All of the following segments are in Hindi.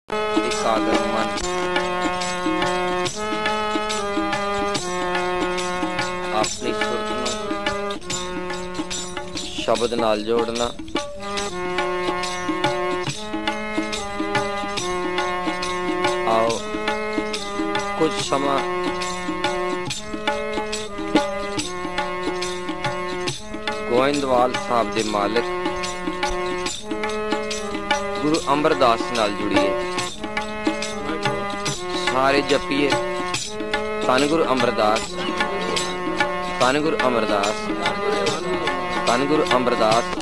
एकाग्र मन अपनी सुरत नूं शब्द नाल जोड़ना। आओ कुछ समा गोइंदवाल साहब दे मालिक गुरु अमरदास नाल जुड़िए। सारे जपीए धन गुरु अमरदास, धन गुरु अमरदास, धन गुरु अमरदास।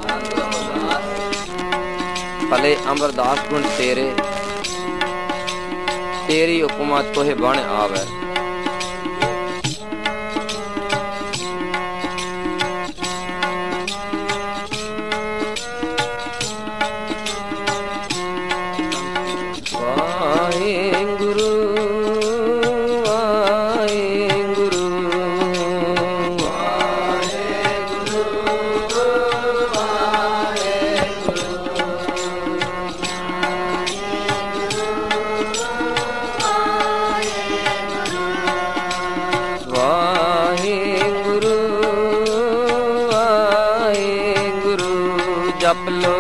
भले अमरदास गुण तेरे, तेरी उपमा तोहे बन आवे। जप लो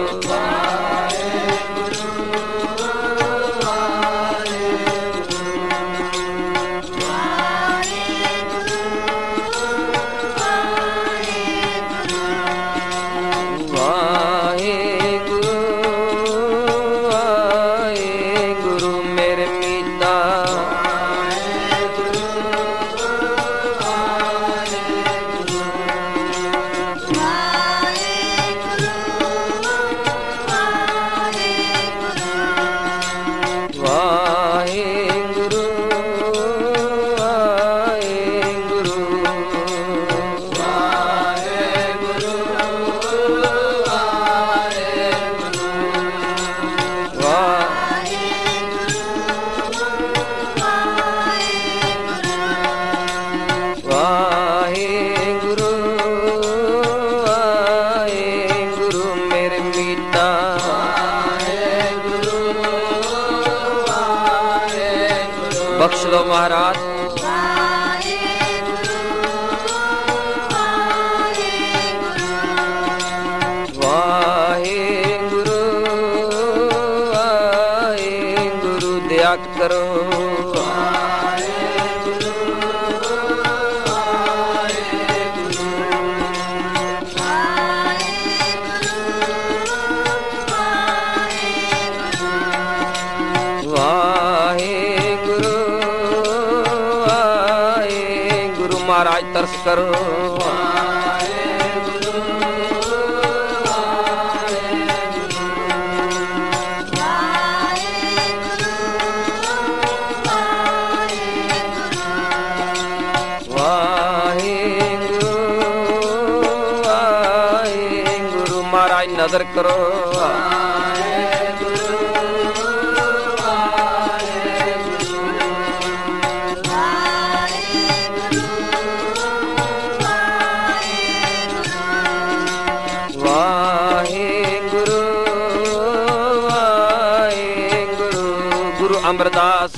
बख्श लो महाराज। वाहेगुरु वाहेगुरु दया करो। महाराज तरस करो। वाहेगुरु वाहेगुरु महाराज नजर करो। अमरदास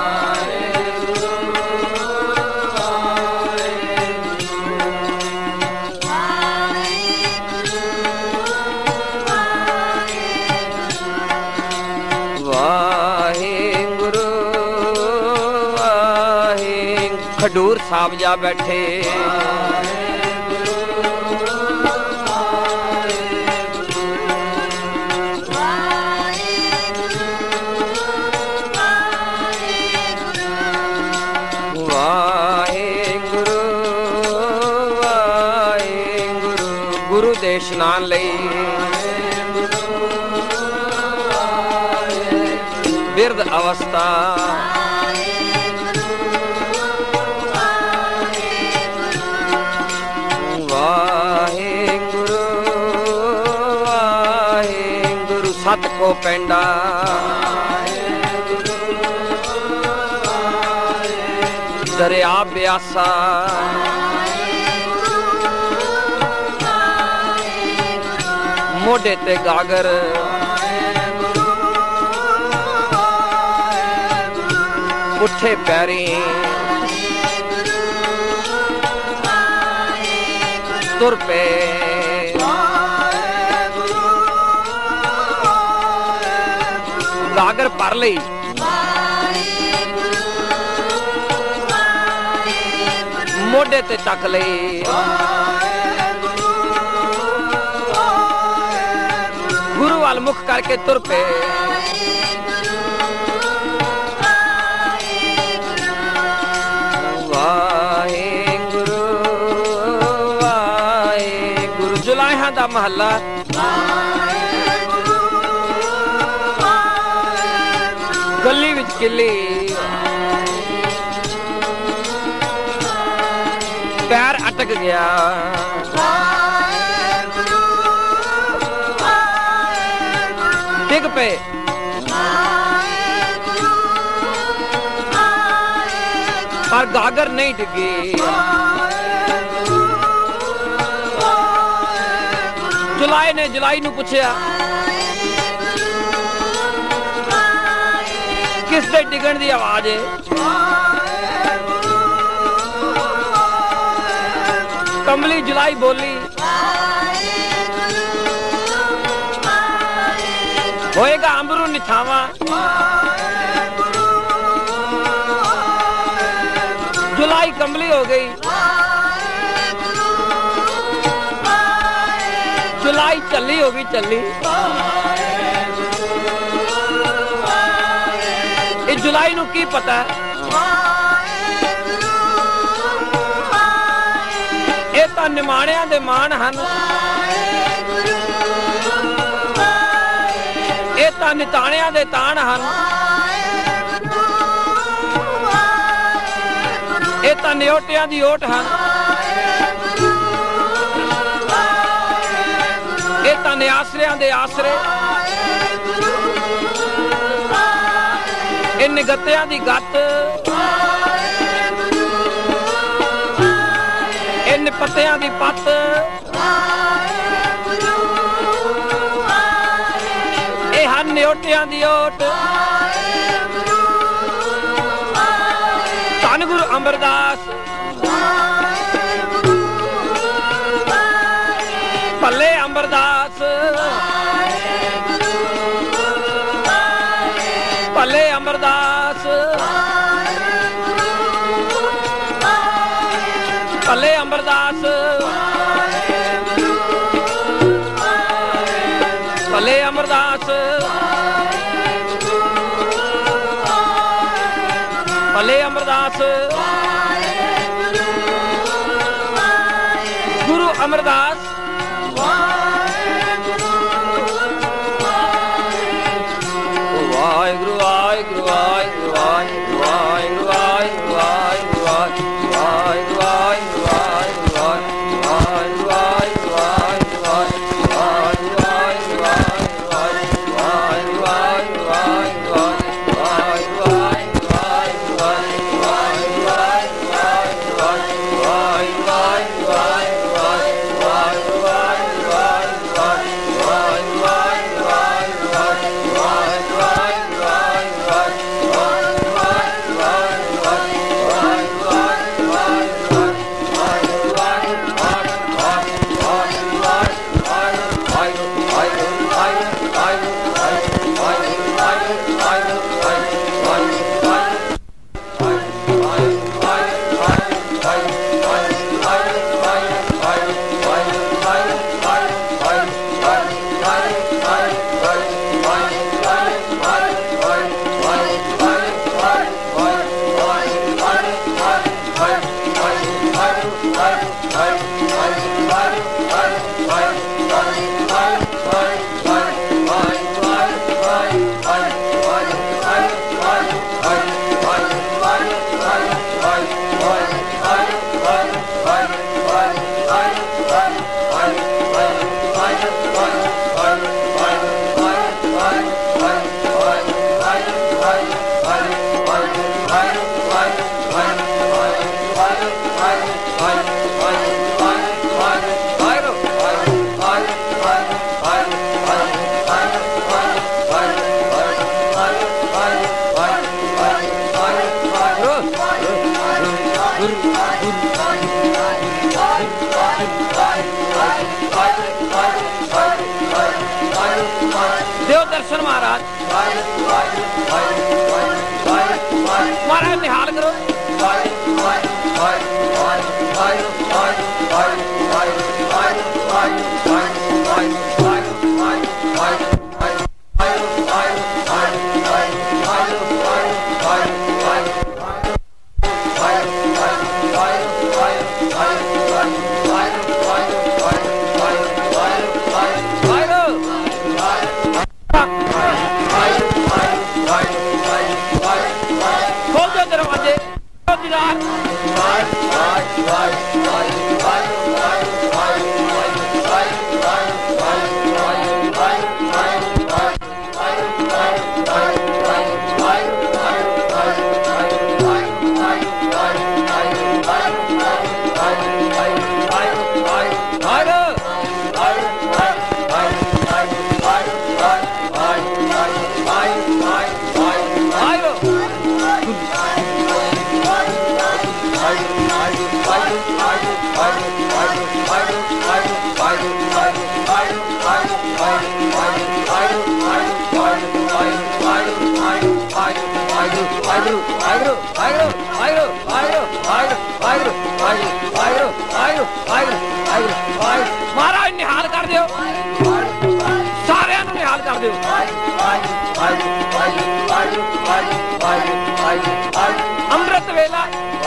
वाहेगुरु वाहेगुरु खडूर साहब जा बैठे। गुरु दे स्नान लई बिरद अवस्था वाहेगुरु वाहेगुरु सत को पेंडा दरिया ब्यासा मोढे ते गागर उठे पैरी तुर पे गागर भर लई मोढे ते चक लई गुरु वाल मुख करके तुर पे वाहेगुरु वाहेगुरु जुलाहा दा महला गली विच किली पैर अटक गया डिग पे पर गागर नहीं डिगी जुलाई ने जुलाई नू पूछया किस दे डिगण दी आवाज है कमली जुलाई बोली होएगा अंबरू निछावा जुलाई कमली हो गई जुलाई चली होगी चली इस जुलाई नू की पता ये तो निमाणिया दे मान हन ये तो निताणिया दे ताण हन ये तो नियोटिया दी ओट हन ये तो निआसरिया दे आसरे इन निगत्तिया दी गत इन पत्तियां दी पत ये हन नियोटियां दी ओट धन गुरु अमरदास भले अमरदास भले अमरदास भले अमरदास भले अमरदास भले अमरदास गुरु अमरदास वाहिगुरु वाहिगुरु वाहिगुरु वाहिगुरु वाहिगुरु वाहिगुरु वाहिगुरु दर्शन महाराज। महाराज निहाल करो। खोल दो दरवाजे। महाराज निहाल कर दियो, सारे निहाल कर दियो। अमृत वेला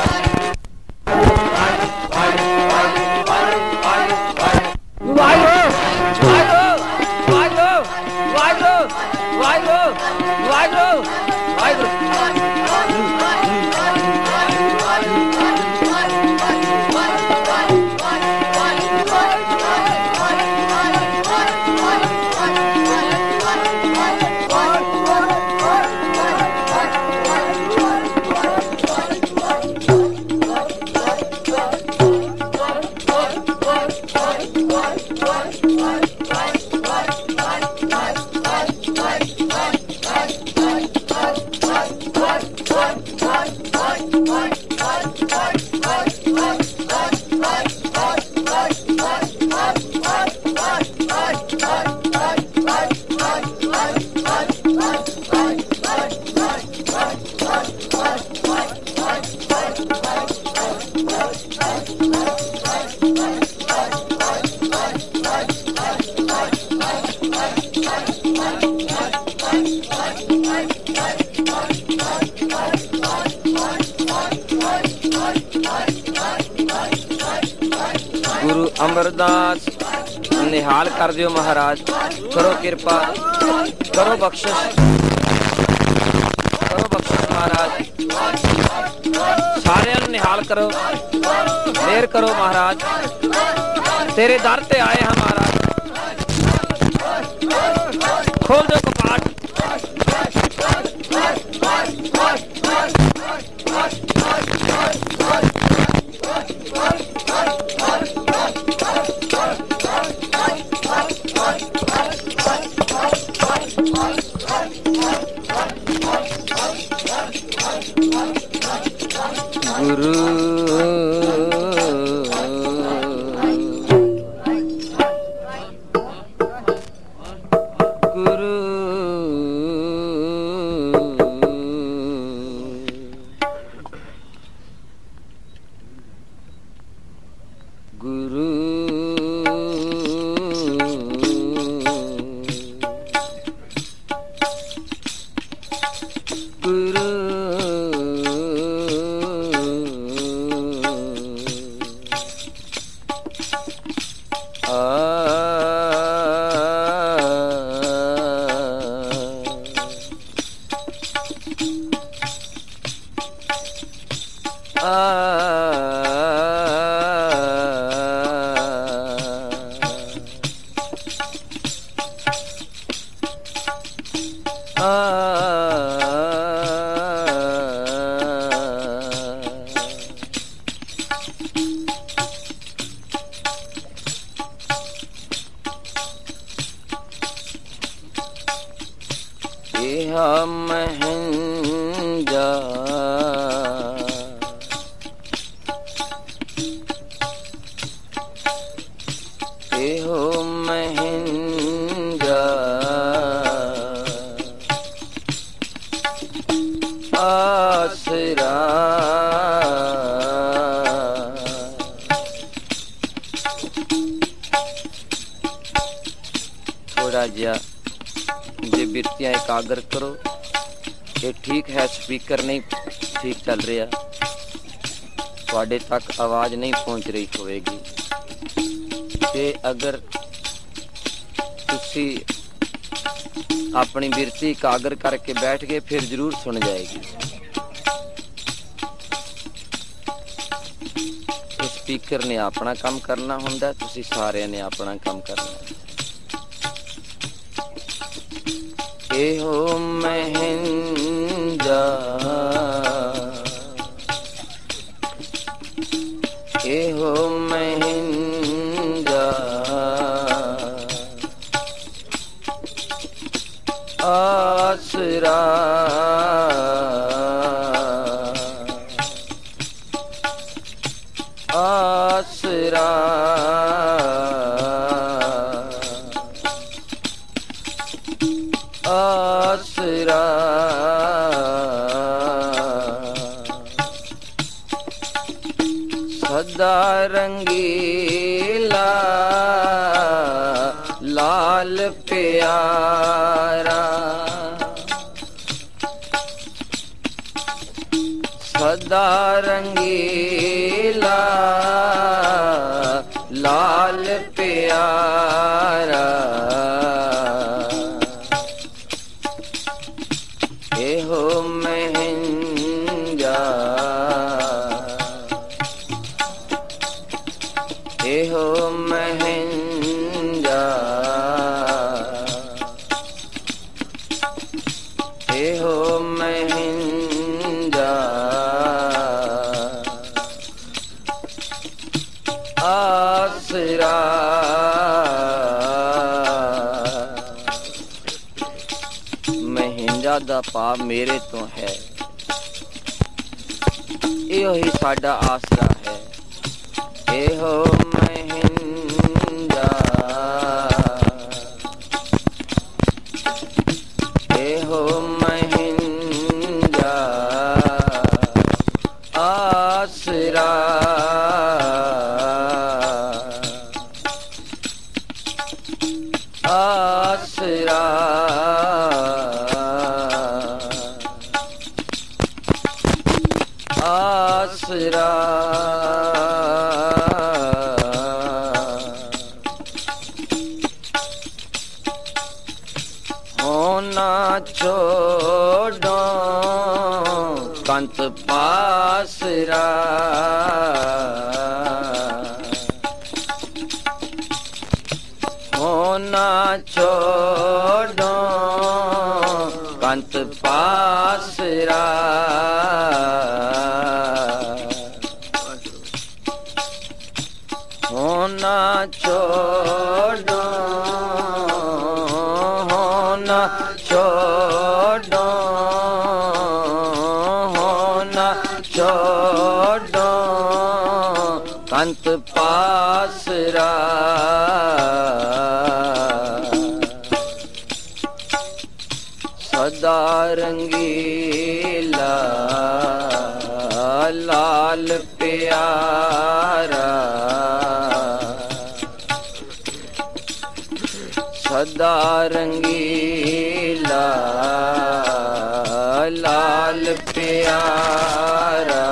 गुरु अमरदास निहाल कर दियो महाराज। करो कृपा, करो बख्शिश महाराज। सारे निहाल करो, देर करो महाराज। तेरे दर ते आए हैं महाराज। खोल दो कपाट। गुरु गुरु गुरु गुरु आसरा। थोड़ा जिहा जे बिरतियां एकाग्र करो। ये ठीक है, स्पीकर नहीं ठीक चल रहा, थोड़े तक आवाज नहीं पहुंच रही होगी। ते अगर तुसी अपनी बिरती एकाग्र करके बैठ गए फिर जरूर सुन जाएगी। स्पीकर ने अपना काम करना हुंदा, तुसी सारे ने अपना काम करना। एहो महंजा, एहो महंजा, आसरा। आसरा। आसरा। सदा रंगीला लाल प्यारा, सदा रंगीला लाल प्यारा। एहो महंजा, एहो महंजा, एहो महंजा, आसरा। महंजा दा भाव मेरे तो है, एहो ही साडा आसरा है। एहो महंजा, एहो महंजा, आसरा। आसरा। आसरा। होना छोड़ो कंत पासरा, होना छोड़ो कंत पासरा। होना छोड़ो, होना छोड़ो, होना छोड़ो कंत पासरा। सदा रंगीला लाल प्यारा, सदा रंगीला लाल प्यारा।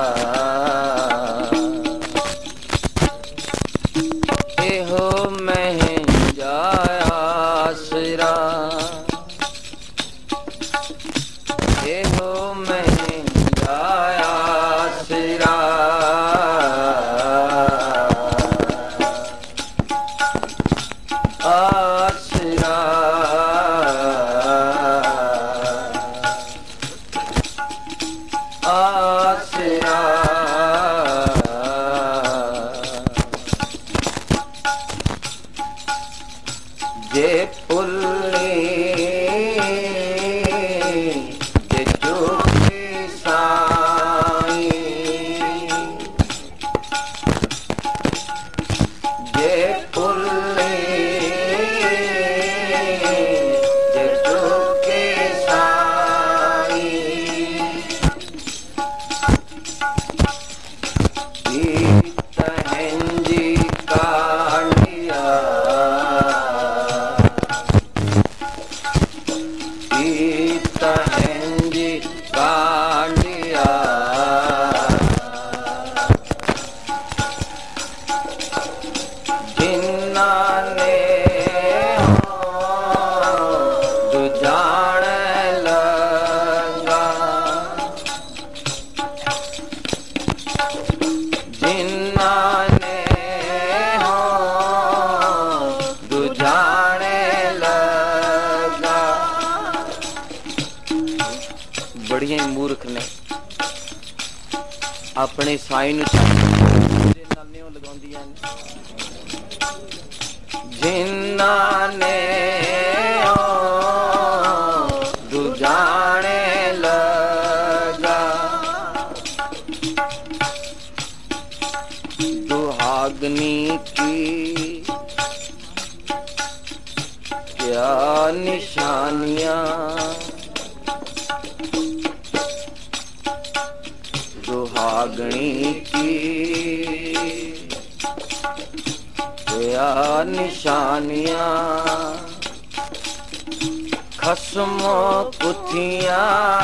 एहो महंजा आसरा, एहो महंजा आसरा। आसरा। आसरा। जे पुल्ले जे चोखे साई, जे पुल्ले जे चोखे साई। डांडिया जिन्ना ने जो जान लगा जिन्ना ने जो जान लगा। बड़िया मूर्ख ने अपने साई नूं नालियों लगाउंदियां ने जिन्ना ने जो जाने लगा। दुहागनी की क्या निशानियां दुहागनी की क्या निशानियां खस्म कुथियां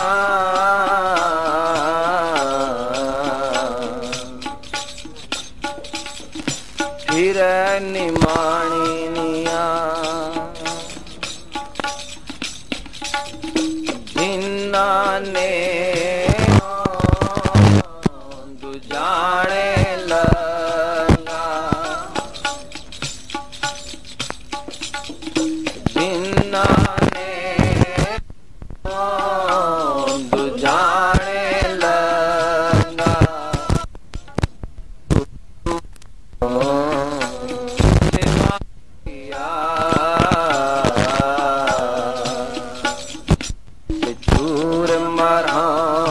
फिर निमाणियां जिन्ना ने जाने लगा जिन्ना ने जाने लगा। चूर मरा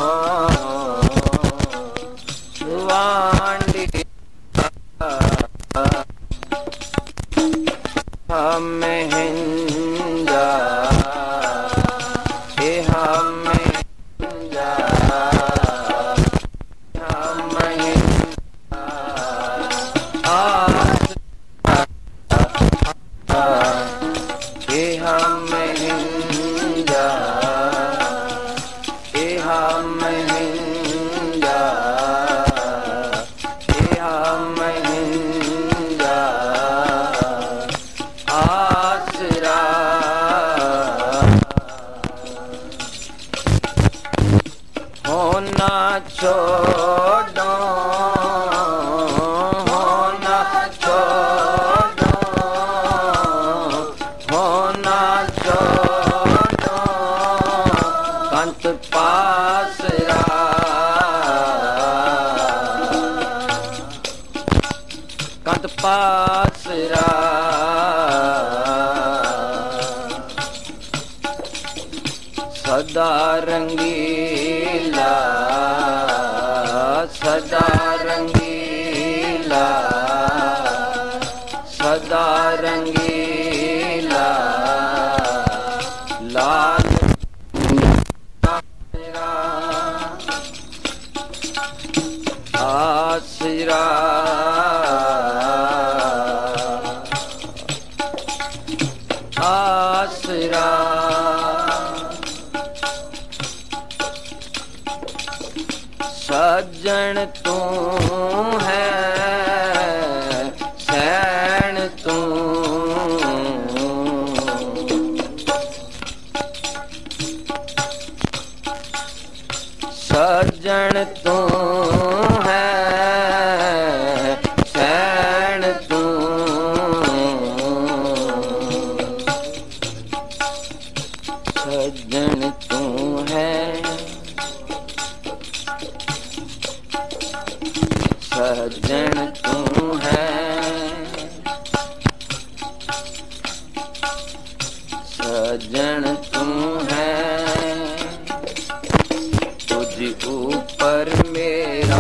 हमें हिंजा हमें हिंजा हमें हिंजा हमें हिंजा हमें हिंजा हमें हिंजा आसरा होना छोड़ो होना छोड़ो होना छोड़ो कंत पासरा कंत पासरा सदा रंगीला सदा रंगीला सदा रंगीला लाल आसरा आसरा सज्जन तू है सैन तू सज्जन तू है सैन तू सज्जन तू है सज्जन तू है सज्जन तू है तुझ ऊपर मेरा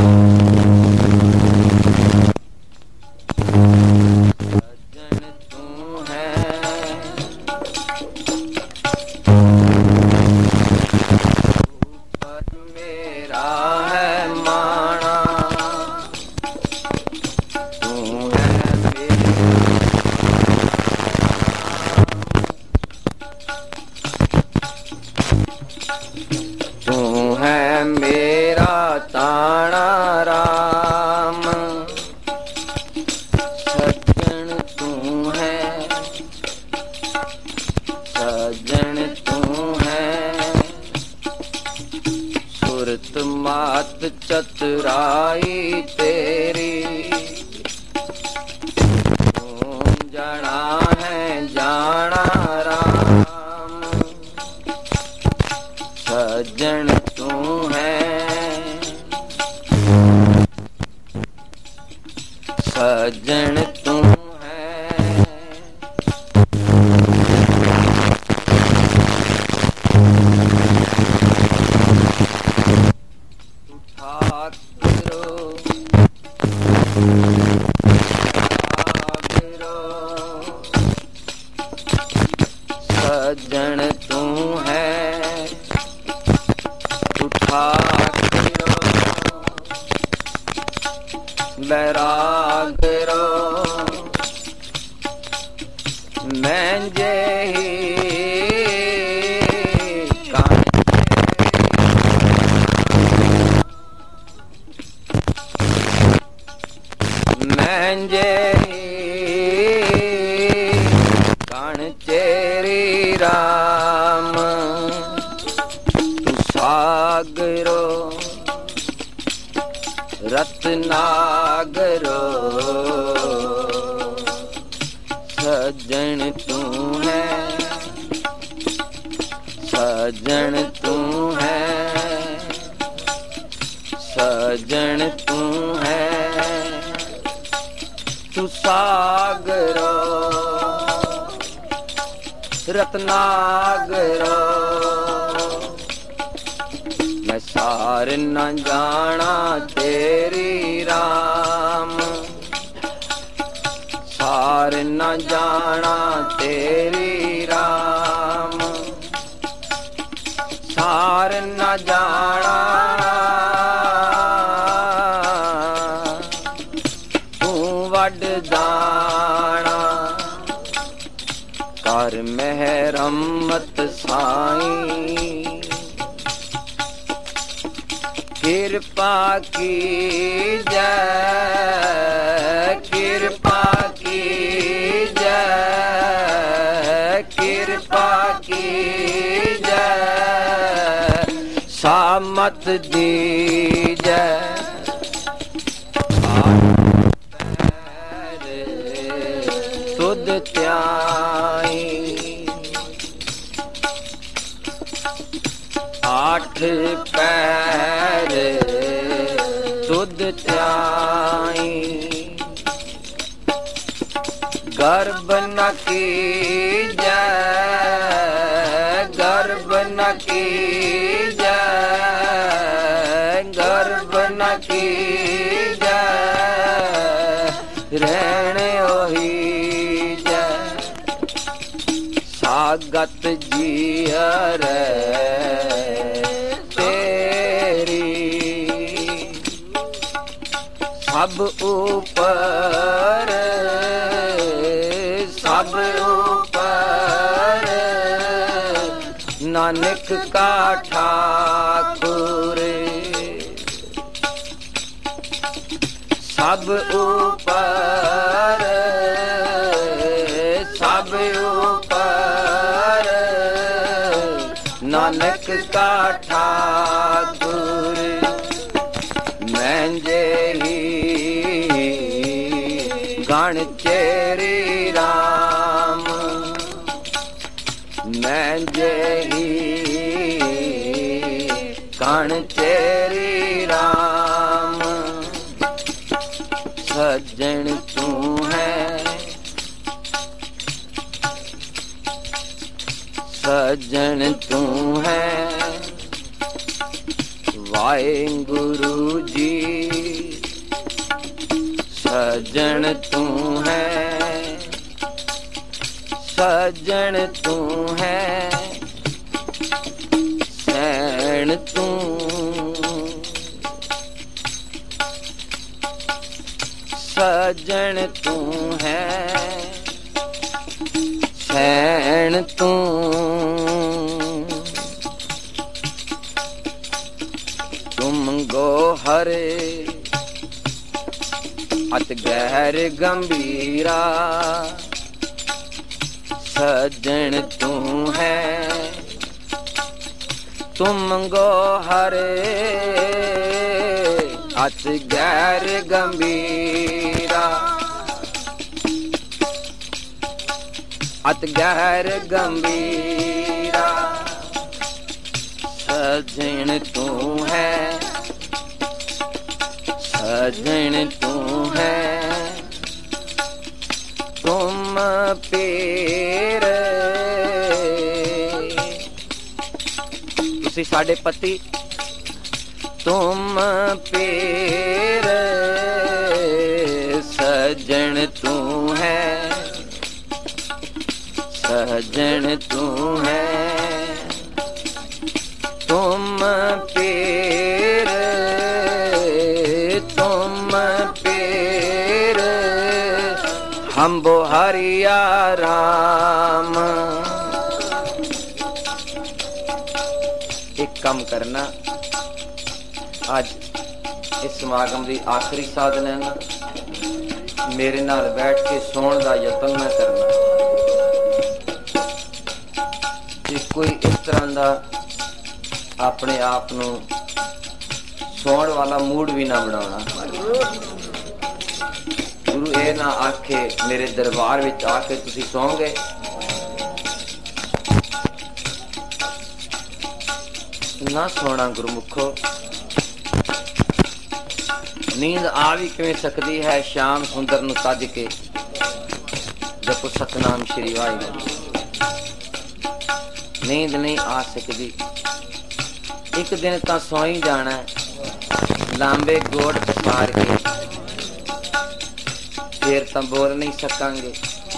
सज्जन तू है ऊपर मेरा है माना तू है अंत मात चतुराई तेरी, तू जाना है जाना राम, सज्जन तू है, सज्जन तू सज्जन तू है, उठा करो बैराग रो, मैं जे मैं जे चेरी राम, तू सागरो रत्नागरो, सज्जन तू है, सज्जन तू है, सज्जन तू है, तू सागरो रत्नागरो, मैं सार न जाना तेरी राम, सार न जाना तेरी राम, सार न जाना तू वड दाना, कर मेहरमत साईं, कृपा की जय, कृपा की जय, कृपा की जय, सामत दी जय, तुद त्याई, आठ पैर तुद त्याई, गर्भ न की जय, गर्भ न की जय, गर्भ न की जय, रहने ओही जय, सागत जियर सब ऊपर, सब ऊपर, नानक का ठाकुर, सब ऊपर, सब ऊपर, नानक का ठाकुर, मैं जे गण चेरी राम, मैं जेही गण चेरी राम, सज्जन तू है, सज्जन तू है, वाहेगुरु जी सज्जन तू है, सज्जन तू है, सैन तू, सज्जन तू है, सैन तू, तुम गोहरे अत गहर गंभीरा, सज्जन तू है, तुम गोहरे अत गैर गंभीरा, अत गैर गंभीरा। सजन तू है, सजन तू है, तुम पीर। तुसी साडे पति, तुम पीर। सजन तू है, सजन तू है, तुम पीर, तुम पीर। हम बोहरिया राम। एक कम करना, आज इस समागम की आखिरी साधन है ना, मेरे नाल बैठ के सोने का यतन ना करना। कोई इस तरह का अपने आप को सोण वाला मूड भी ना बनाना। गुरु ये ना आखे मेरे दरबार विच आके तुसी सोओगे, ना सोना गुरमुखो। नींद आ भी किवें सकती है श्याम सुंदर नूं तज के, जपो सतनाम श्री वाहिगुरू। नींद नहीं आ सकती, एक दिन तो सो ही जाना है, लांबे गोड़ मार के, फिर तो बोल नहीं सकांगे।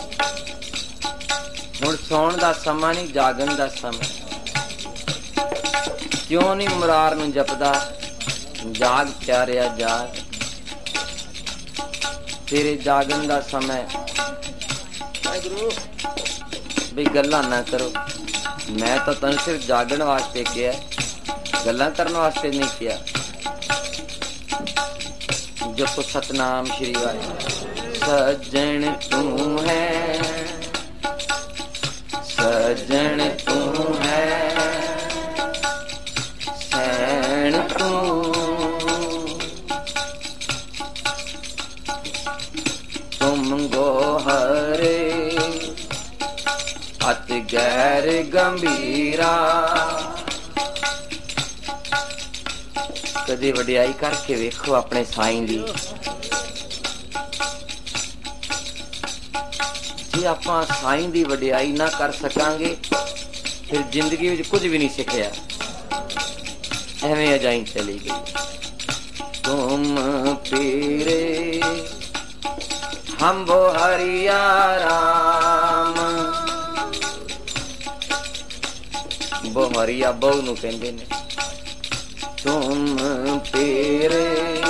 हुण सौण दा समा नहीं, जागन दा समय। क्यों नहीं मुरार नूं जपदा, जाग प्यारिया जाग, तेरे जागन दा समय। वाहिगुरू भी गल्लां ना करो, मैं तो तुम सिर्फ जागण वास्ते किया, गल्लां करने वास्ते नहीं किया। जपो सतनाम श्री वाहिगुरू। सजन तू है, सजन तू है, सैन तू। तुम गोहरे अत गैर गंभीरा। कदे वडियाई करके वेखो अपने साईं दी। जे आपां साईं दी वडियाई ना कर सकांगे, फिर जिंदगी विच कुछ भी नहीं सिखिया, एवें अजाई चली गई। तुम पीरे हम बोहरिया राम। बोहरिया बहु नूं कहंदे ने। तुम पीरे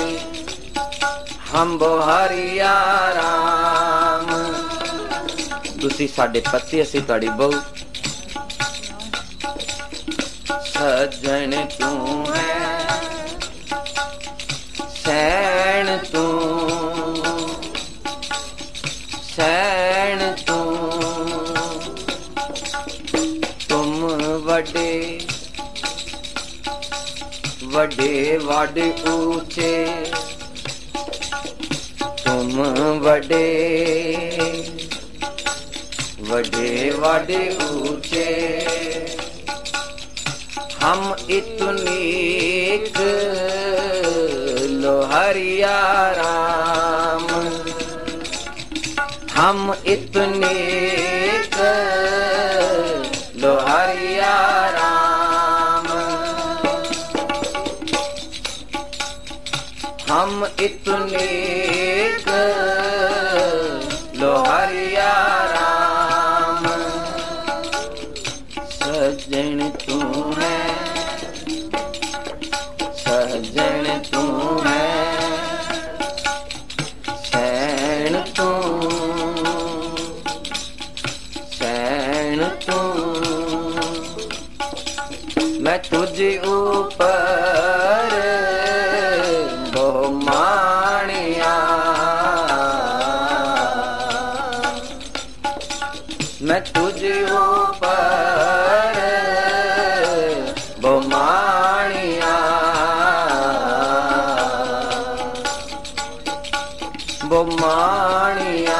हम बोहरिया राम। तुसी साडे पति, असी तुहाडी बहु। सजन तू है, सैन तू, सैन तू। तुम वडे वडे वड ऊंचे, तुम वडे वडे वड ऊंचे। हम इतनीक लोहरिया राम। हम इतनीक लोहरिया राम। हम इतनीक लोहरिया राम। सजन तू है, सजन तू है, सैन तू, सैन तू। मैं तुझ ऊपर बहुमानिया, मैं तुझ ऊपर बहुमानिया। वो माणिया।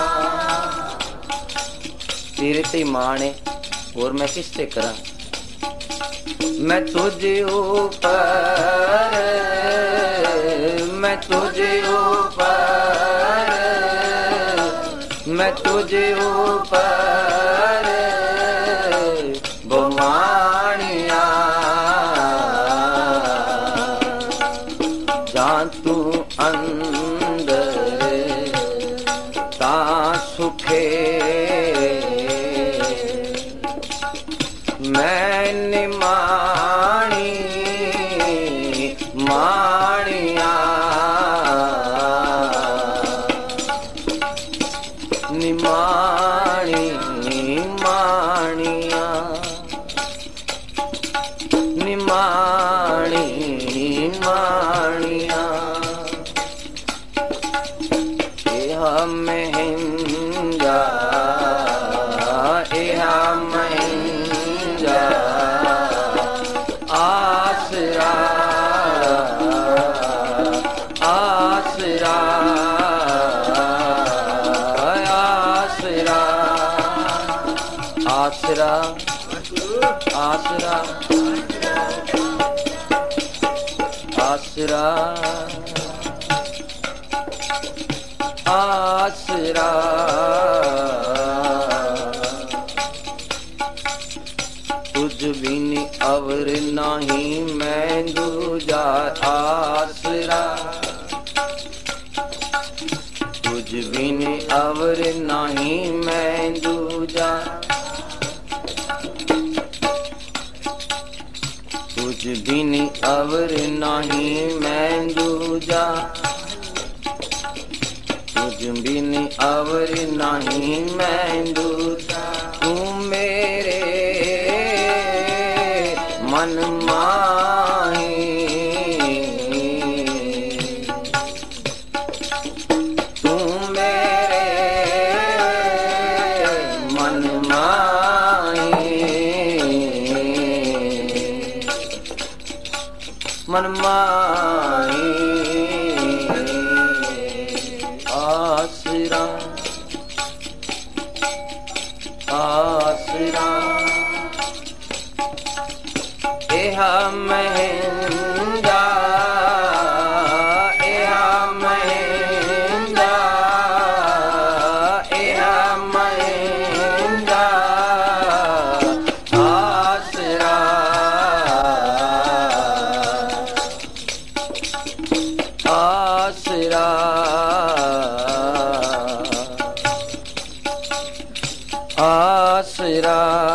तेरे ते माण है और मैं किस ते करा। मैं तुझे ऊपर, मैं तुझे ऊपर, मैं तुझे ऊपर वो माणिया। जान तू अंदर ता सुखे, मैंने माणी माणिया। निमाणी माणिया, निमाणी माणिया। एहा महंगा, एहा महंगा आसरा, आसरा, आसरा, आसरा, आसरा, आसरा। तुझ बिन अवर नहीं मैं दूजा आसरा, तुझ बिन अवर नहीं मैं दूजा, तुझ बिन अवर नहीं मैं दूजा, तुझ बिन अवर नहीं मैं दूजा। तू मेरे मन माही, तू मेरे मन माही, मन माही। आसरा, आसरा, एहा महंगा, एहा महंगा, एहा महंगा आसरा, आसरा, आसरा।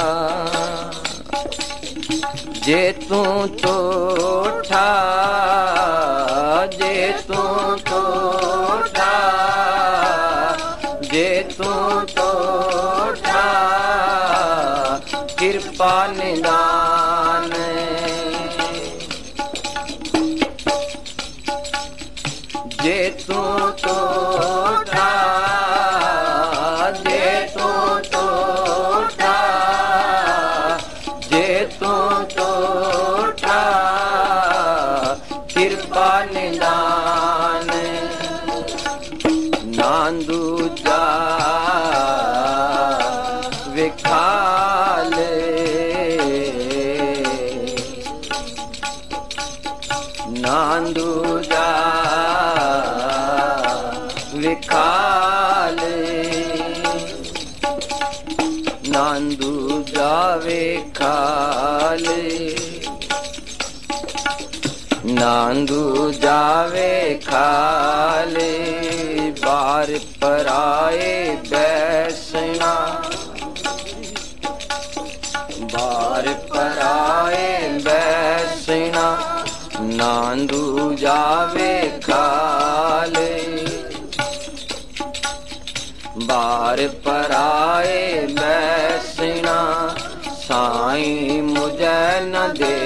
जे तू तोठा, जे तू तोठा, जे तू तोठा कृपा निदान। जे तू तोठा, जे तू तोठा, जे तू तोठा कृपा निदान। नांदू जा विखाल, नांदू जा विखाल, नांदू जावे खाल, नांदू जावे खाल। बार पर आए बैसना, बार पर आए बैसना, नांदू जावे खाल। बार पर आए बैसना, साईं मुझे न दे,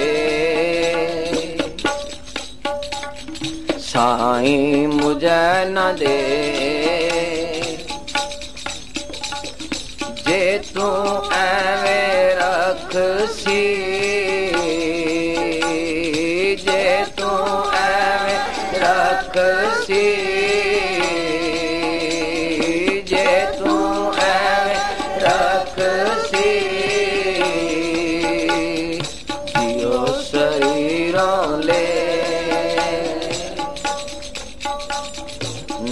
साईं मुझे न दे। जे तू एवें रखसी, जे तू एवें रखसी,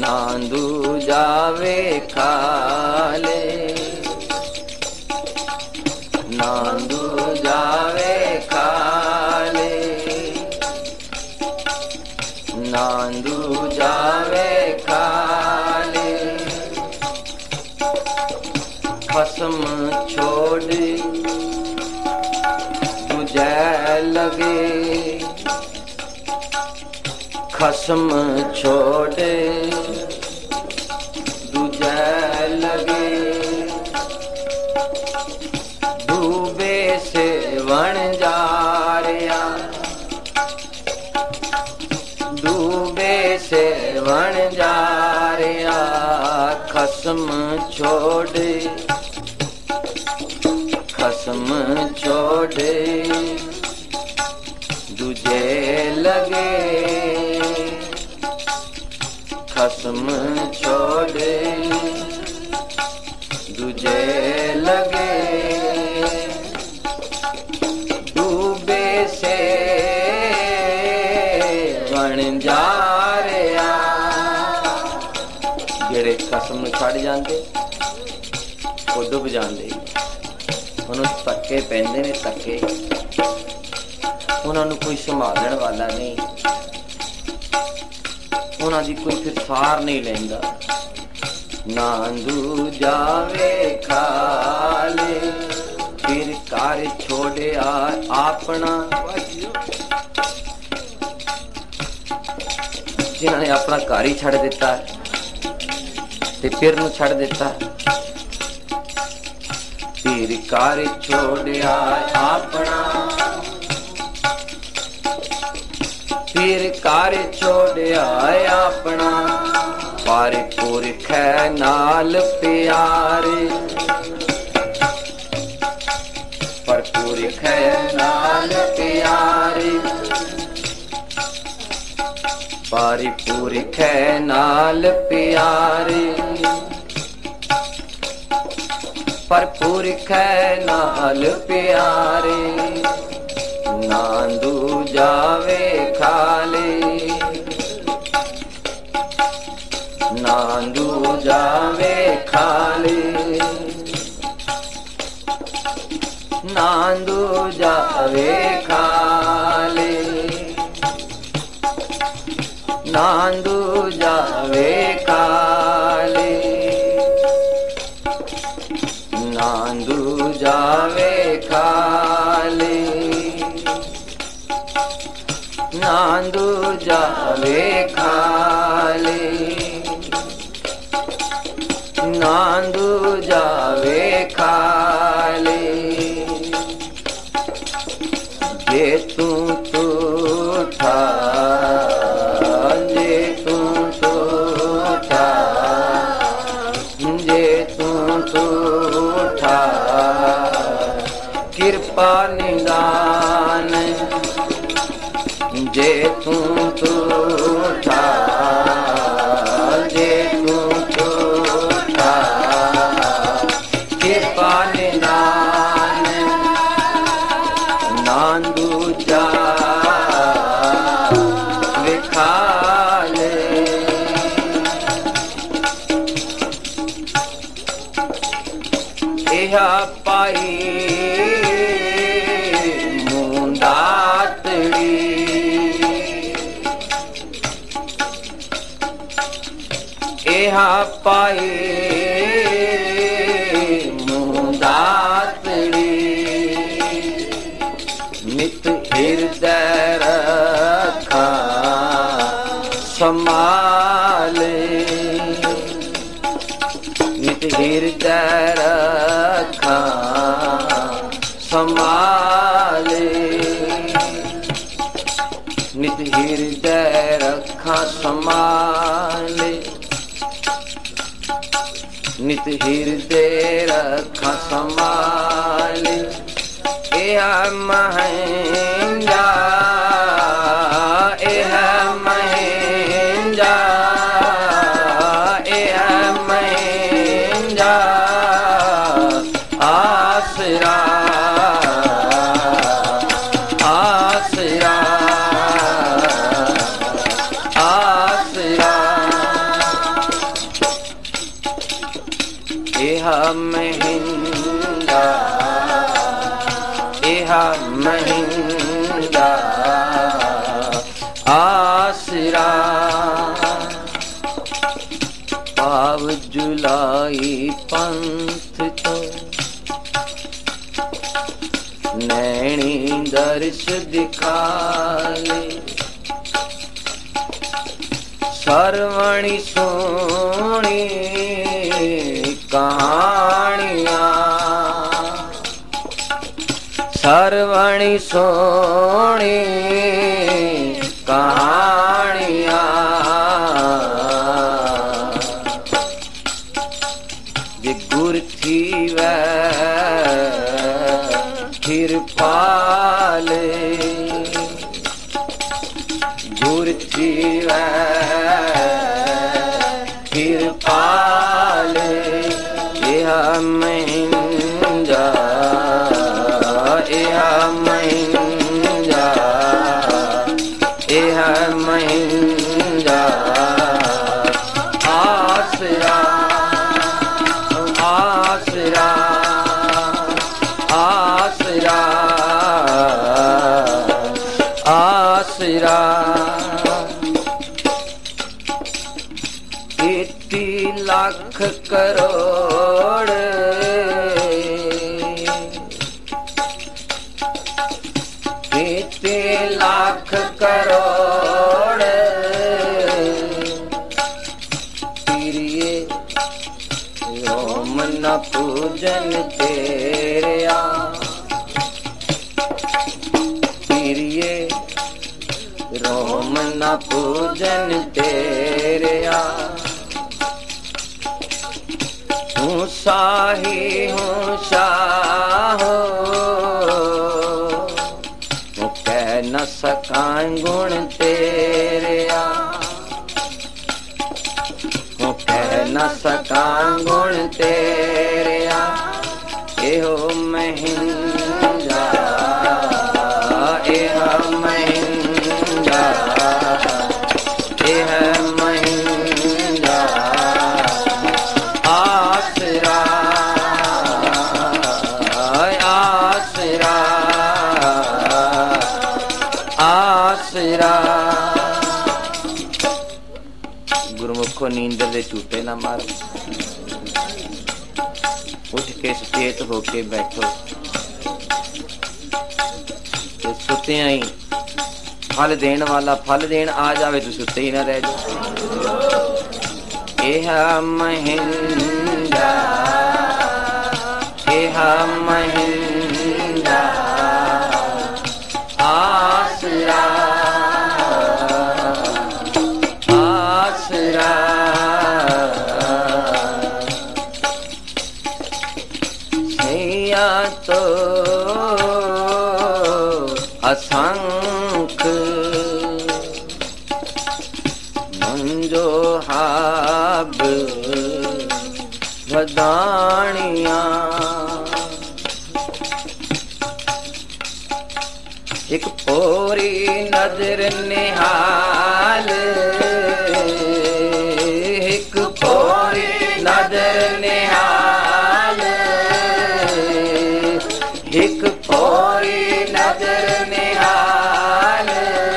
नांदू जावे खाले, नांदू जावे खाले, नांदू जावे खाले। खसम छोड़ तुझे लगे, खसम छोड़ तुझे लगे। डूबे से वण जा रहा, डूबे से वण जा रहा। खसम छोड़, खसम छोड़ तुझे लगे, खसम छोड़ तुझे लगे। डूबे से बन जा रहा, जेड़े खसम छड़ जाते वो डुब जाते। उन्होंने धक्के पैंदे ने, धक्के उन्होंने कोई संभालने वाला नहीं, उन्होंने कोई फिर सार नहीं लेंदा। नांदू जावे खाले, फिर कार छोड़े अपना। जिन्होंने अपना घर ही छड़ दिता ते फिर नूं छड़ दिता। फिर कार छोड़िया अपना, फिर कार छोड़िया अपना। पर पुरख नाल प्यारे, पर पुरख नाल प्यारे, पर पुरख नाल प्यारे। पर पुरख नाल प्यारे, नांदू जावे खाले, नांदू जावे खाले, नांदू जावे खाले, नांदू जावे खाले, नांदू जावे खाले, नांदू जावे खाले, नांदू जावे खाले। जे तू ठा, जे तू ठा, जे तू ठा। कृपा निदान जे तू ठा, जे तू ठा। कृपा निदान नांदू जावे खाले। एहा पाई मुंदातड़ी, एहा पाई मुंदातड़ी। नित हृदय रखा संभाले, नित हृदय रखा संभाले, नित हृदय रखा संभाले, नित हृदय रखा संभाले। एहा महंगा, एहा महंगा, एहा महंगा आसरा, आसरा, आसरा। ਮਹਿੰਗਾ ਇਹਾ ਮਹਿੰਗਾ ਆਸਰਾ ਭਾਵ ਜੁਲਾਈ ਪੰਥ ਤੋਂ नैनी दर्श दिखाले सरवणी सोनी कहानियां सरवणी सोनी कहानियां जे गुर थी वै फिर पाले गुर थी वै फिर पाले यह महिंजा यह महिंजा यह महिंजा आसरा आसरा आसरा आसरा 80 लाख करोड़ 80 लाख करोड़ प्रिय रोम न पूजन तेरिया प्रिय रोम न पूजन तेरिया हूँ शाही हूँ शाह हूँ कह न सकां गुण तेरिया हूँ कह न सकां गुण तेरिया एहो महिंजा एह महिंजा एह महिंजा आसरा आसरा आसरा गुरमुखो नींद दे झूठे ना मारो उठ के सचेत होके बैठो सुते ही फल देने वाला फल देन आ जावे तो सुते ही ना रह जाओ एह महिंदा एह महिंदा आसरा आसरा सैया तो असंख मंजो हाब वदानिया एक पोरी नजर निहाल एक पोरी नजर निहाल एक पोरी नजर निहाल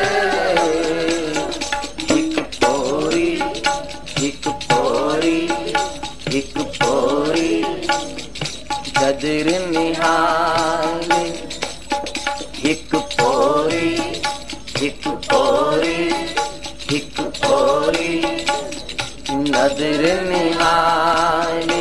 एक पोरी एक पोरी एक पोरी नजर निहाल एक पोरी एक पोरी एक पोरी नजर निहाल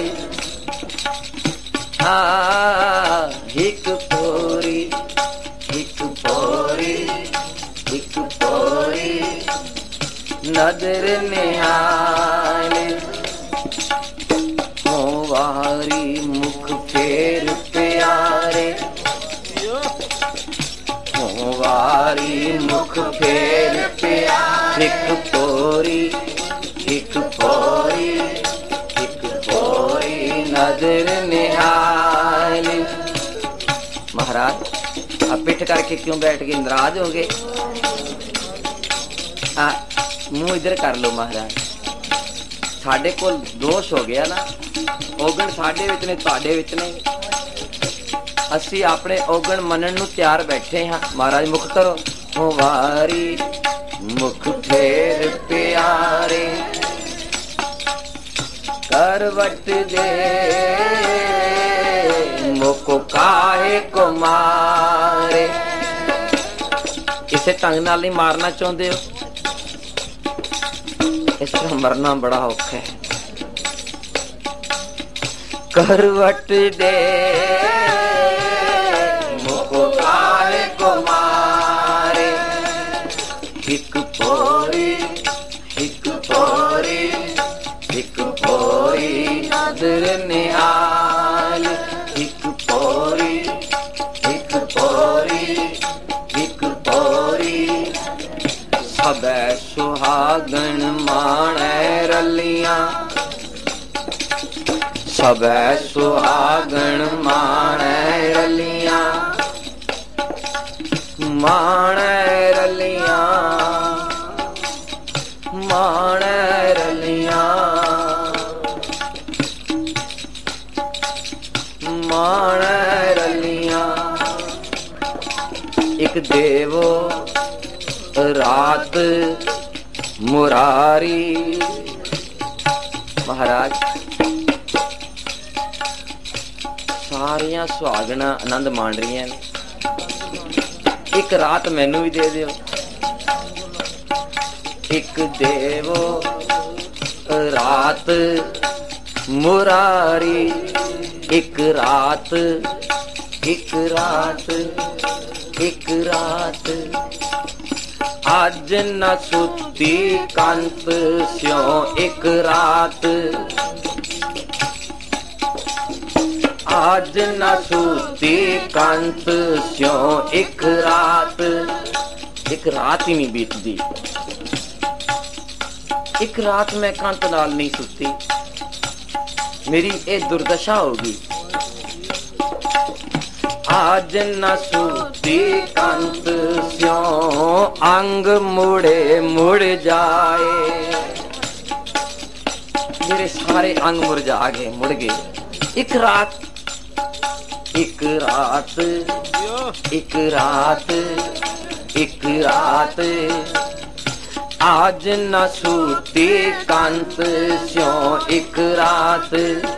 एक पोरी एक पोरी एक पोरी नजर निहाल वारी मुख फेर प्यारे वारी मुख फेर प्यारे एक पोरी एक पोरी एक पोरी नजर निहाल महाराज अब पिट करके क्यों बैठ गए नाराज हो गए मुंह इधर कर लो महाराज साढ़े को दोष हो गया ना ਔਗਣ ਸਾਡੇ ਵਿੱਚ ਨੇ, ਤੁਹਾਡੇ ਵਿੱਚ ਨਹੀਂ। ਅਸੀਂ ਆਪਣੇ ਔਗਣ ਮੰਨਣ ਨੂੰ ਤਿਆਰ ਬੈਠੇ ਹਾਂ। ਮਹਾਰਾਜ ਮੁਖ ਕਰੋ ਹੋ ਵਾਰੀ, ਮੁਖ ਫੇਰ ਪਿਆਰੇ करवट दे, मुख काहे को मारे। इसे ढंग नाल नहीं मारना चाहते हो, इस तरह मरना बड़ा औखा है। करवट दे, मुख काहे को मारे। हिक पोरी, हिक पोरी, हिक पोरी नदर निहाल। हिक पोरी, हिक पोरी, हिक पोरी। सबे सुहागन माणे रलियां, सबे सुहागन माणे रलियां, माणे रलियां, माणे रलियां, माणे रलियां। एक देवो रात मुरारी। महाराज सारियां सुहागना आनंद मान रही हैं, एक रात मैनू भी दे दियो। एक देवो रात मुरारी, एक रात, एक रात, एक रात। आज न सुती कंत स्यों एक रात, आज न सुती कंत स्यों एक रात। एक रात ही नहीं बीतती, एक रात मैं कंत नाल नहीं सुती, मेरी ये दुर्दशा होगी। आज न सुती कंत स्यों अंग मुड़े मुड़ जाए। मेरे सारे अंग मुरझा गए, मुड़ गए। एक रात, एक रात, एक रात, एक रात। आज न सूती कंत स्यों एक रात,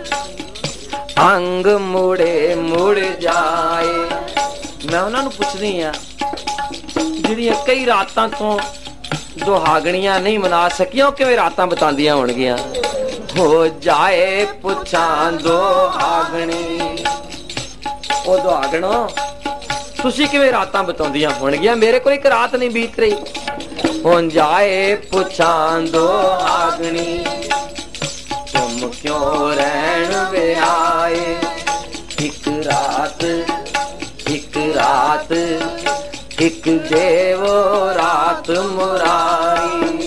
अंग मुड़े मुड़ जाए। मैं उन्होंने पुछदी हाँ जिहड़ियां कई रातां तो दुहागणियां नहीं मना सकियां, किवें रातां बितांदियां होणगियां। हो जाए पुछां दुहागणी, ओ दुहागणो तुसीं किवें रातां बितांदियां होणगियां, मेरे कोल एक रात नहीं बीत रही। हो जाए पुछां दुहागणी, तुम क्यों रहन वे आए। एक रात, एक रात, एक देवो रात मुरारी।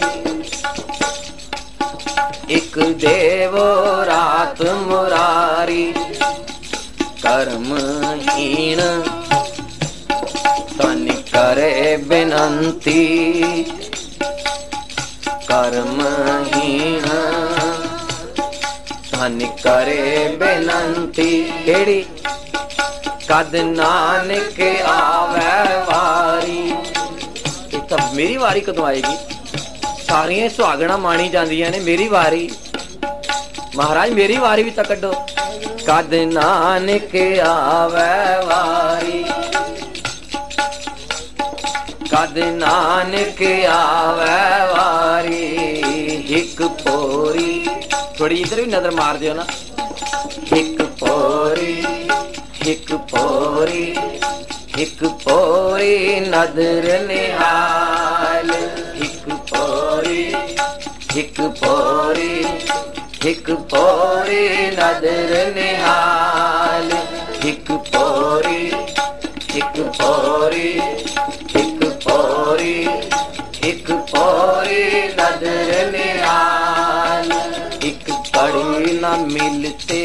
एक देवो रात मुरारी, कर्महीन तन करे बिनंती। कर्महीन तन करे बिनंती। केड़ी कद नानक आवे वारी। ये तब मेरी वारी कदों आएगी? सारियां सुहागणा मानी जांदियां ने, मेरी वारी महाराज मेरी वारी भी तक कड्डो। कद नानक आवे वारी, कद नानक आवे वारी। हिक पोरी, थोड़ी इधर भी नजर मार दियो ना। हिक पोरी, हिक पोरी, हिक पोरी नजर निहाल। हिक पोरी, हिक पोरी, हिक पोरी नजर निहाल। हिक पोरी, हिक पोरी, हिक पोरी, हिक पोरी नजर निहाल। एक कड़ी न मिलते,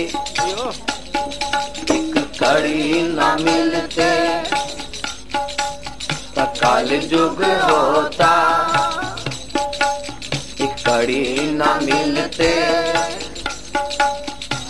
एक कड़ी न मिलते, कल जुग होता। एक कड़ी न मिलते,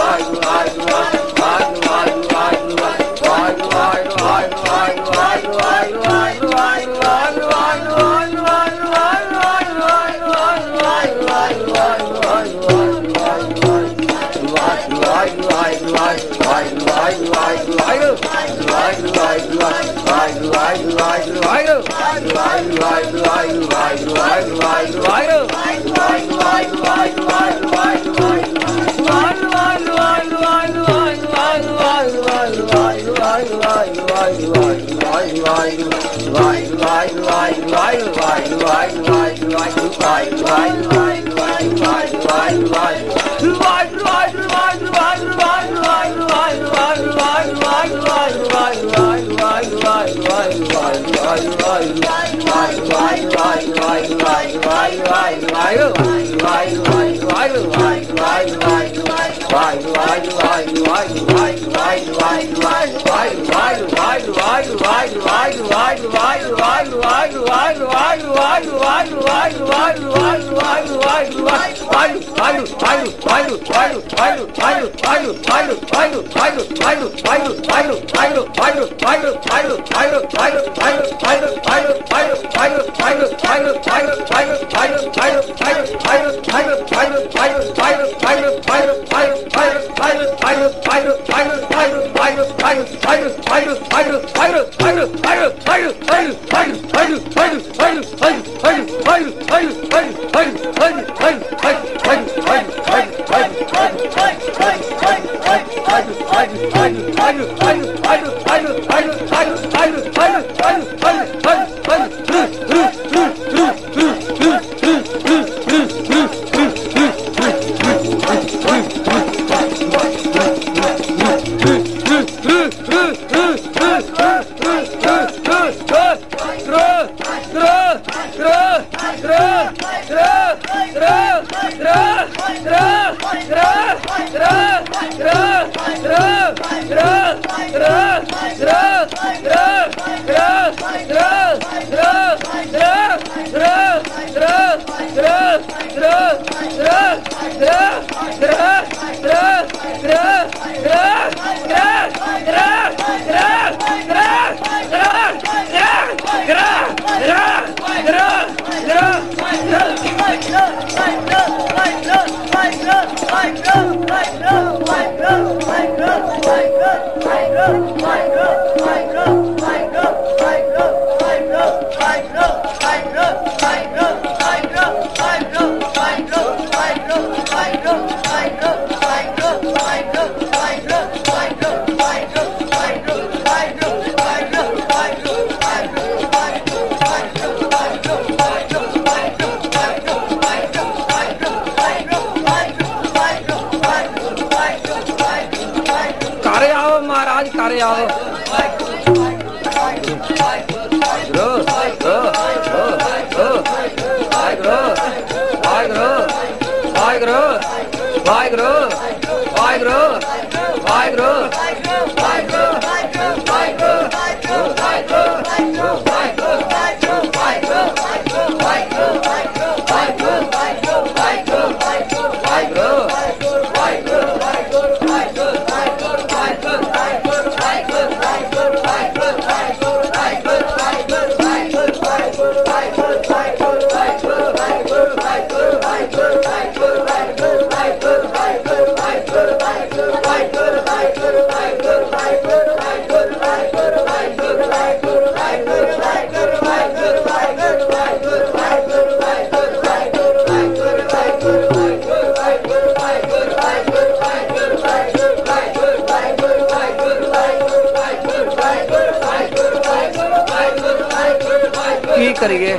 करिए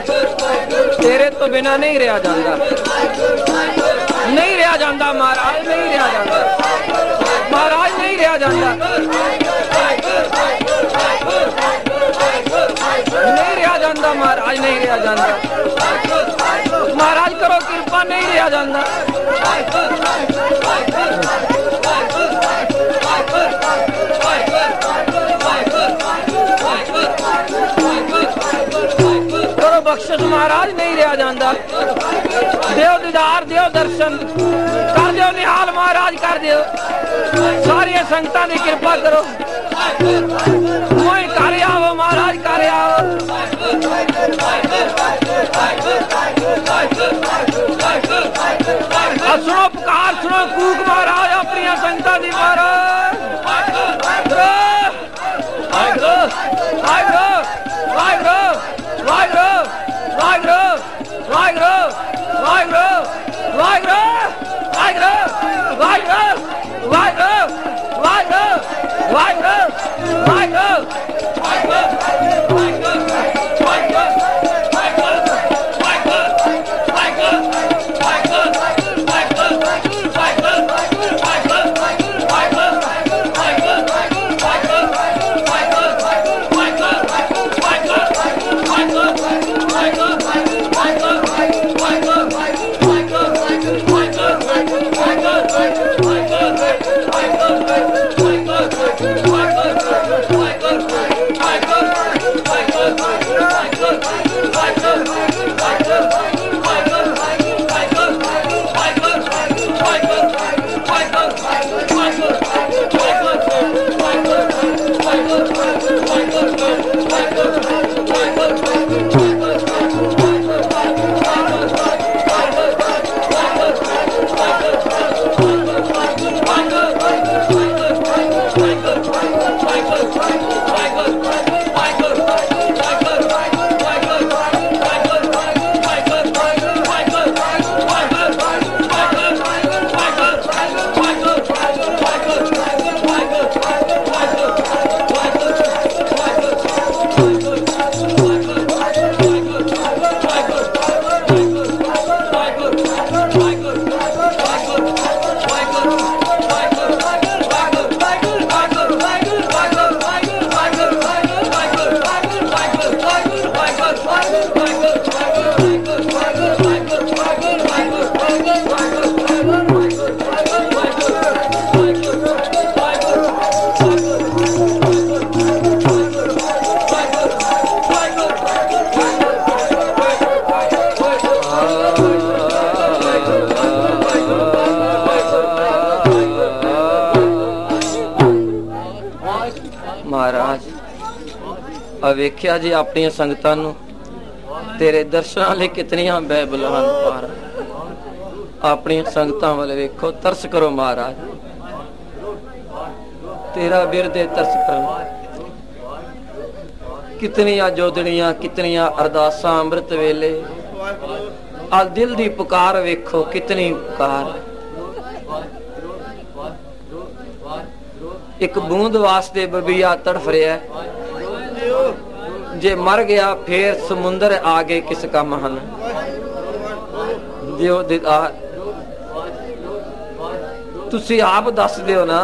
तेरे तो बिना नहीं रहा जाता, नहीं रहा जाता महाराज, नहीं रहा जाता महाराज, नहीं रहा जाता, नहीं रहा जाता महाराज, नहीं रहा जाता महाराज, करो कृपा, नहीं रहा जाता बख्शिश महाराज, नहीं रहा जाता, देव दीदार, देव दर्शन कर दियो निहाल महाराज, कर दियो सारिया संगतां दी कृपा करो, मोई कर आओ महाराज, कर आओ सुनो पुकार, सुनो कूक महाराज अपनी संगतां दी महाराज, वेख्या जी अपनी संगतां नूं तेरे दर्शनां लई कितनियां बेबलान पार अपनी संगतां वाले वेखो तरस करो महाराज तेरा बिरदे तरस करो कितनियां जोदड़ियां कितनियां अरदासां अमृत वेले आ दिल दी पुकार वेखो कितनी पुकार एक बूंद वास्ते बबिया तड़फ रहा है जे मर गया फिर समुंदर आगे किस काम हन दियो दीदार तुसी आप दस दियो ना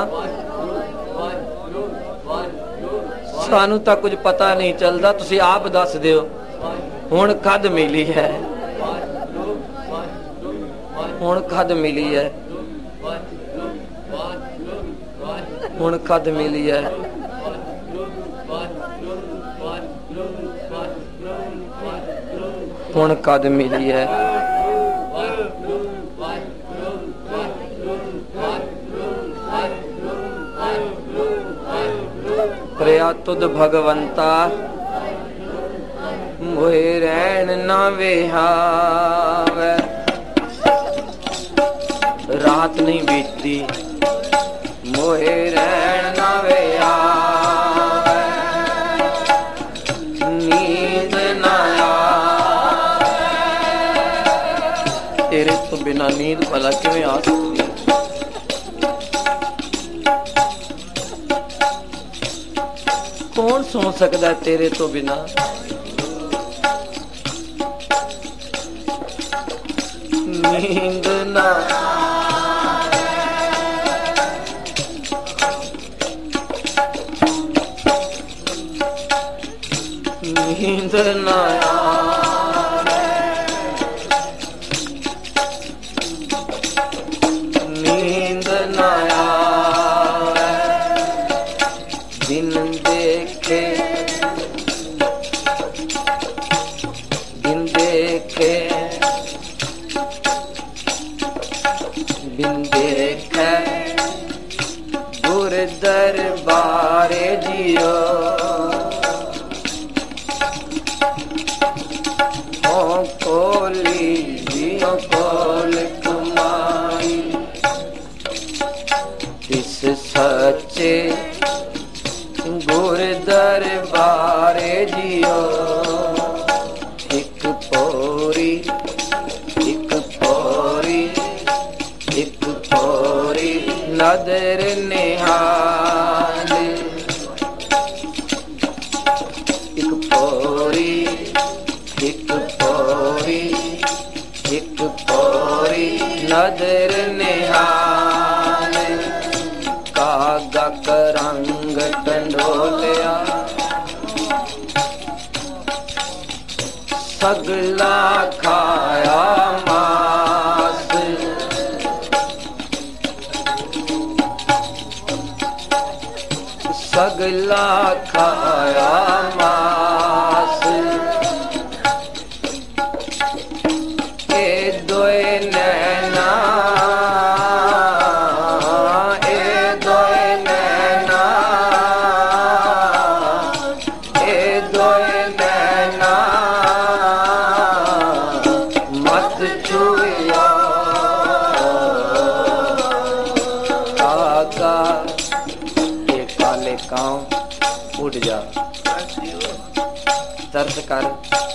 सानू तां कुछ पता नहीं चलता तुसी आप दस दियो हुण कद मिली है हुण कद मिली है हुण कद मिली है हुण कद मिली है प्रया तुद भगवंता मोहे रहन ना वेहावे रात नहीं बीतती मोहे रहन ना वेहावे नींद ना तेरे तो बिना नींद भला किवें आ सकती कौन सो सकता है तेरे तो बिना नींद ना नींद ना नींद ना दिन देखे दिन देखे दिन देखे गुर दरबारे जियो कोली जियो कोल कुमाई इस सच्चे गुर दरबारे जियो नदर निहाल। एक पोरी एक पोरी एक पोरी नदर निहाल। कागा करंग टंडोलिया सगला खाया मास। सगला खाया मास। ए दोए नैना ए दोए नैना ए दोए नैना मत छुइया। काका ये काले कांव उठ जा, तरस कर,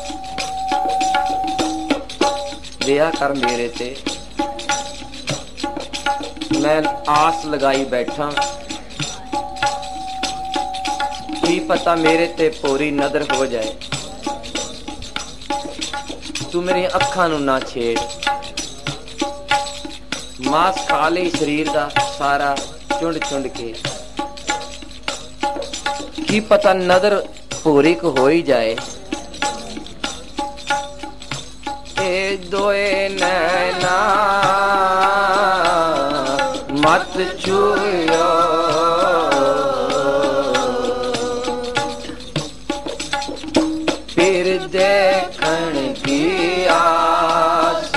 दया कर मेरे ते। मैं आस लगाई बैठा, की पता मेरे ते पूरी नजर हो जाए। तू मेरी अखां नू ना छेड़, मांस खा ले शरीर दा सारा चुंड चुंड के। की पता नजर पूरी को हो ही जाए। ए दोए नैना मत छुइयो। फिर देखण की आस।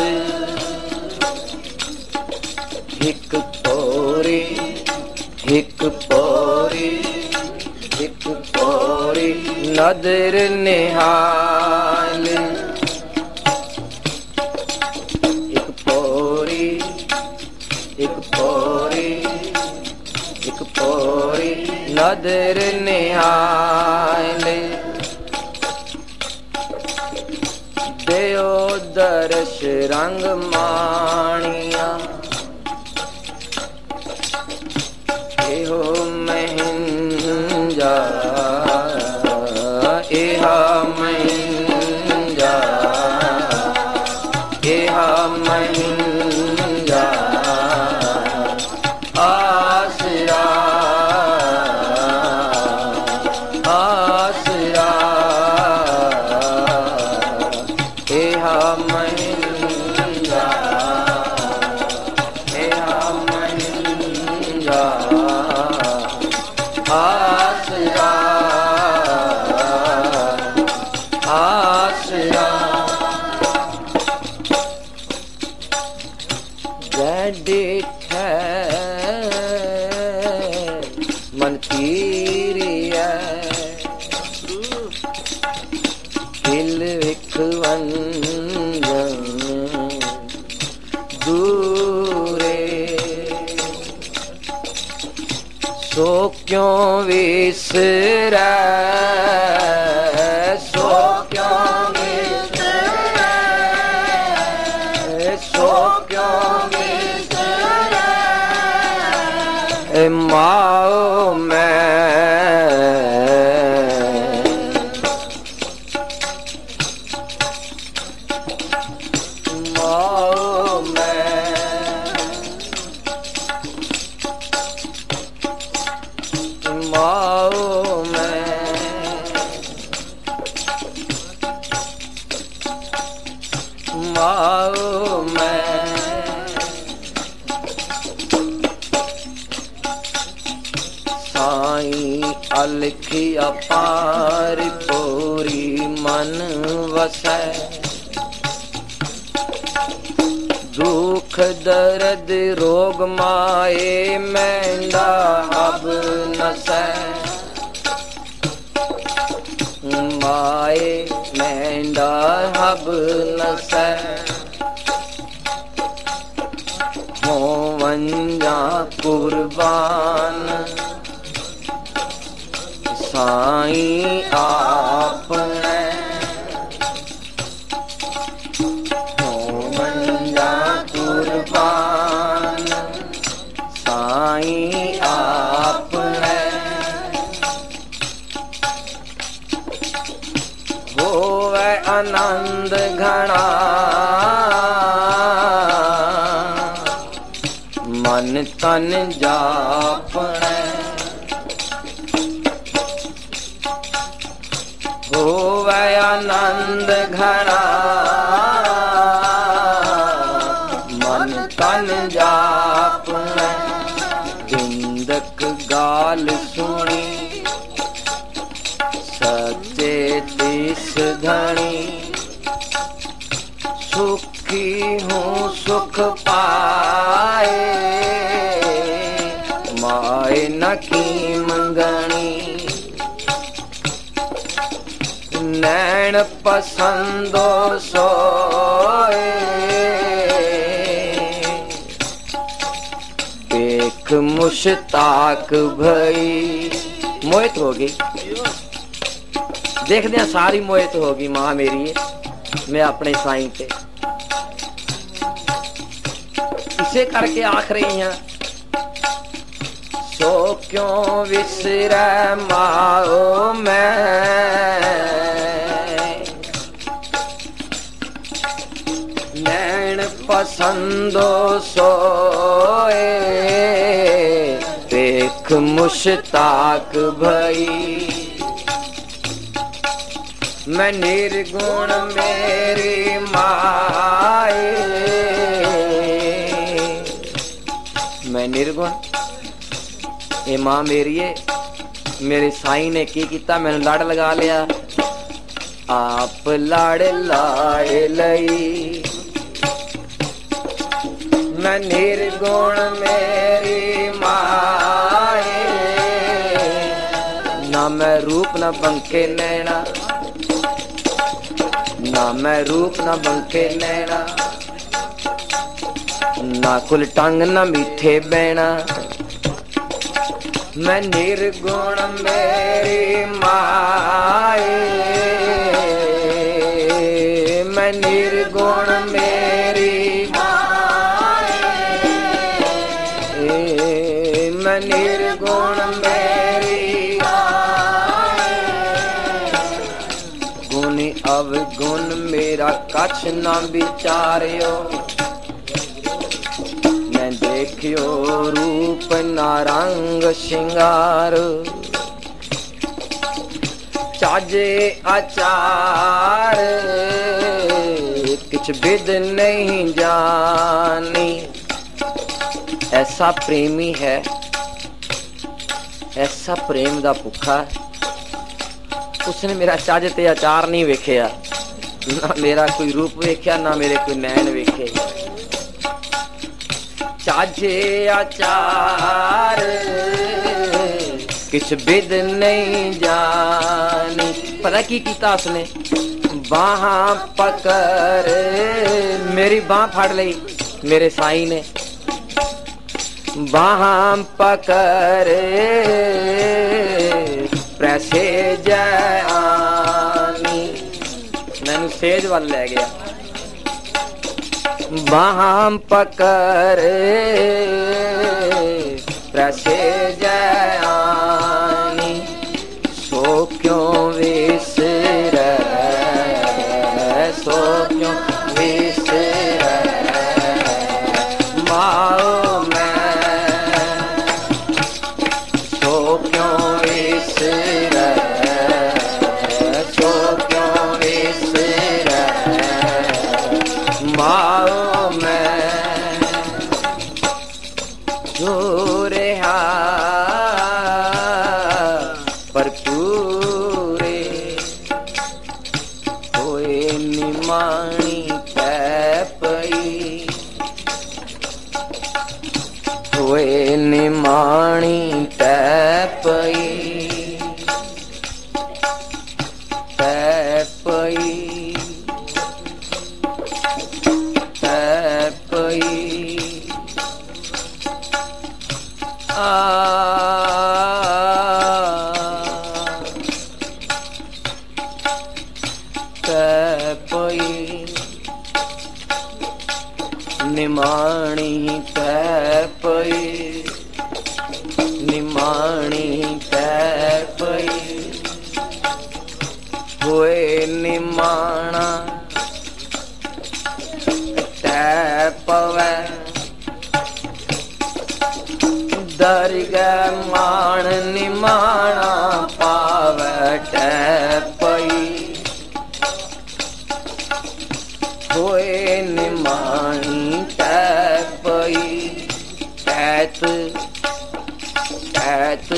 एक पोरी एक पोरी एक पोरी नदर निहाल। एक पोरी एक पोरी एक पोरी नदर निहाल। देओ दर्श रंग माणिया एहो महंजा एहा महंजा एहा महंजा आसरा आसरा एहा महंजा एहा महंजा आसरा आसरा। डिठै मन तीरिया दिल विखवंजन दूरे। सो क्यों विसरै सो क्यों विसरै सो क्यों विसरै माओ मैं माओ मैं माओ मैं माओ मैं साईं अलखिया पार पूरी मन वसै। दुख दर्द रोग माए मैंडा अब नसै। माए मैंडा अब नसै। होवंजा कुर्बान साईं आपने। होवंजा कुर्बान साईं मन तन जापणै होवै आनंद घना मन तन जापणै बिंदक गाल सुनी सचे तीस धनी सुखी हूँ सुख पाए माए न की मंगनी नैन पसंदो सोए देख मुश्ताक भई मोहित होगी देखते हैं सारी मोहित होगी मां मेरी मैं अपने साईं पे इसे करके आख रही हैं सो क्यों विसरै माओ मैं नैन पसंदो सोए देख मुश्ताक भई मैं निर्गुण मेरी माए मैं निर्गुण ये मां मेरी है मेरे साईं ने की कीता मैंने लड़ लगा लिया आप लाड़ लाड़ लई मैं निर्गुण मेरी माए ना मैं रूप न बंके नैना ना मैं रूप न बंके नैना ना कुल टंग न मीठे बैना मैं निर्गुण मेरी माए मैं निर्गुण मेरी माए मैं निर्गुण मेरी माए गुण अवगुण मेरा कछ न विचारियो मैं देखियो रूप ना रंग श्रृंगार चाजे आचार किछ विद नहीं जानी ऐसा प्रेमी है ऐसा प्रेम दा भुखा उसने मेरा चज ते आचार नहीं वेखिया ना मेरा कोई रूप वेख्या ना मेरे कोई नैन वेखे चाजे आचार किछ विद नहीं जानी पता की कीता उसने बाहां पकड़ मेरी बाह फाड़ ली मेरे साईं ने बाहां पकड़ प्रैसे जानी मैनू सेज वाल ले गया बाहां पकड़ प्रैसे जानी सो क्यों विसरै सो क्यों विसरै माओ मैं सो क्यों विसरै सो क्यों विसरै माओ जो रहा पर पूरे होए निमाणी तै पई होए निमाणी तै पई तै पई तै पई निमाणी तै पई निमाणी तै पई होए निमाणा तै पवै दरगह मान निमाणा पावे टैपई होए निमाणी टैपई टैत टैत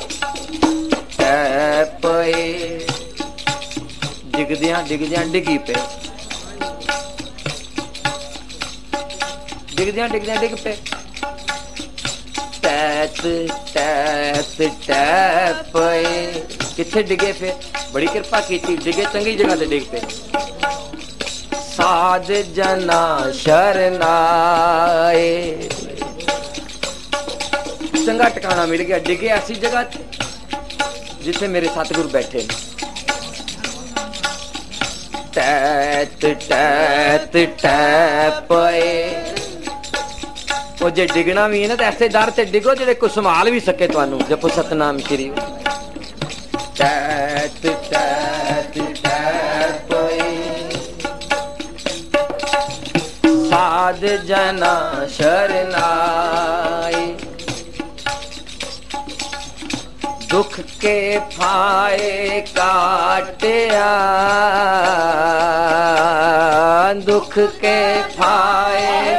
टैपई डिगदियां डिगदियां डिगी पे डिगदियां डिगदियां डिग पे टैत टैत टैपए किथे डिगे पे बड़ी कृपा की डिगे चंगी जगह ते डिग पे साध जना शरनाए चंगा ठिकाना मिल गया डिगे ऐसी जगह जिथे मेरे सतगुरु बैठे टैत टैत टैपए जे डिगना भी है ना तो ऐसे दर से डिगो जेडे को संभाल भी सके तुहानू जपो सतनाम श्री टैत टैत टैपए साध जना शरनाए दुख के फाए काटिया दुख के फाए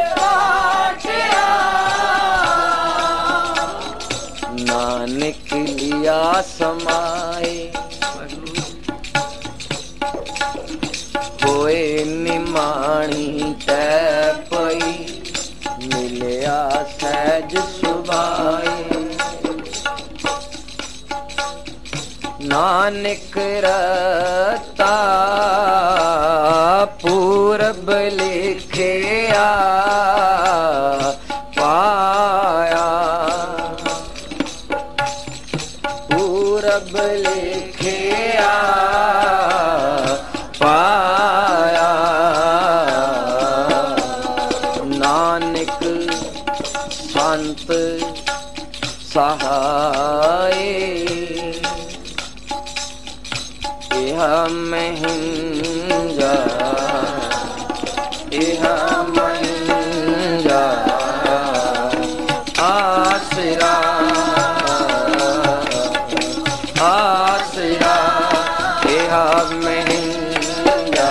नानक लिया समाए होए निमाणी टैपई मिलया सहज सुभाए नानक रता पूरब लिखिया पाया पूरब लिखिया पाया नानक संत सहाय इह महिंजा इह महिंजा आसरा आसरा इह महिंजा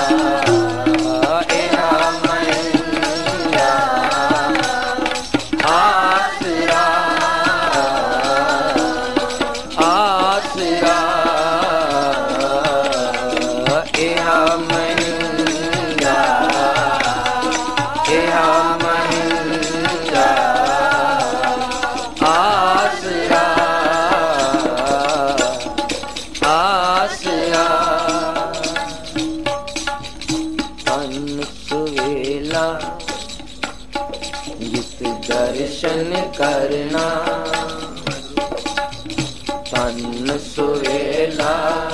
इह महिंजा आसरा आसरा दर्शन करना तन सुवेला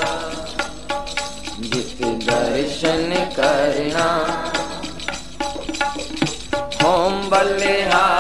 जित दर्शन करना होम बलिहारी